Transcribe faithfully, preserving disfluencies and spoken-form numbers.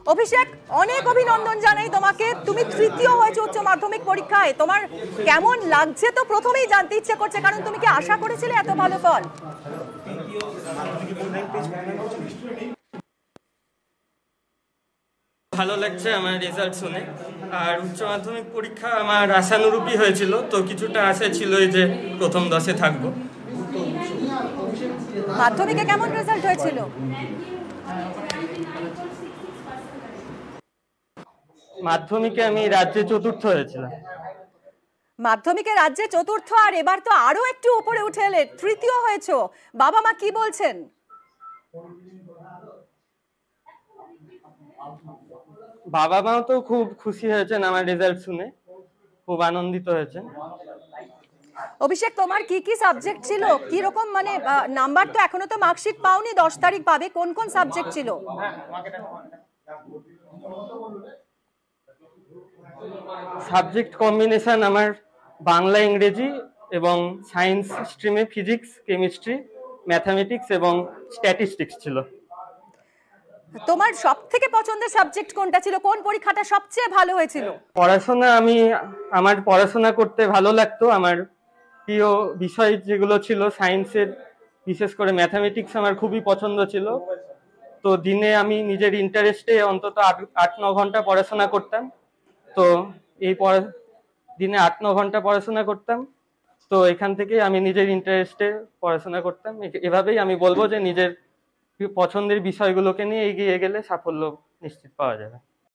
অভিষেক, অনেক অভিনন্দন জানাই তোমাকে। তুমি তৃতীয় হয়েছে উচ্চ মাধ্যমিক পরীক্ষায়। তোমার কেমন লাগছে তো প্রথমেই জানতে ইচ্ছে করছে, কারণ তুমি কি আশা করেছিলে এত ভালো ফল? ভালো লাগছে আমার রেজাল্ট শুনে। আর উচ্চ মাধ্যমিক পরীক্ষা আমার আশানুরূপই হয়েছিল, তো কিছুটা আশা ছিলই যে প্রথম দশে থাকবো। মাধ্যমিকে কেমন রেজাল্ট হয়েছিল? মাধ্যমিকে আমি রাজ্যে চতুর্থ হয়েছিলাম। মাধ্যমিকে রাজ্যে চতুর্থ, আর এবার তো আরো একটু উপরে উঠে এলে, তৃতীয় হয়েছো। বাবা মা কি বলছেন? বাবা মাও তো খুব খুশি হয়েছেন আমার রেজাল্ট শুনে, খুব আনন্দিত হয়েছেন। অভিষেক, তোমার কি কি সাবজেক্ট ছিল, কি রকম মানে নাম্বার? তো এখনো তো মার্কশিট পাওনি, দশ তারিখ পাবে। কোন কোন সাবজেক্ট ছিল? সাবজেক্ট কম্বিনেশন আমার বাংলা, ইংরেজি এবং সায়েন্স স্ট্রিমে ফিজিক্স, কেমিস্ট্রি, ম্যাথামেটিক্স এবং স্ট্যাটিস্টিক্স ছিল। তোমার সব থেকে পছন্দের সাবজেক্ট কোনটা ছিল? কোন পরীক্ষাটা সবচেয়ে ভালো হয়েছিল? পড়াশোনা, আমি আমার পড়াশোনা করতে ভালো লাগতো। আমার প্রিয় বিষয় যেগুলো ছিল সায়েন্সের, বিশেষ করে ম্যাথামেটিক্স আমার খুবই পছন্দ ছিল। তো দিনে আমি নিজের ইন্টারেস্টে অন্তত আট আট ন ঘন্টা পড়াশোনা করতাম। তো এই পড়া দিনে আট ন ঘন্টা পড়াশোনা করতাম। তো এখান থেকে আমি নিজের ইন্টারেস্টে পড়াশোনা করতাম। এভাবেই আমি বলবো যে নিজের পছন্দের বিষয়গুলোকে নিয়ে এগিয়ে গেলে সাফল্য নিশ্চিত পাওয়া যাবে।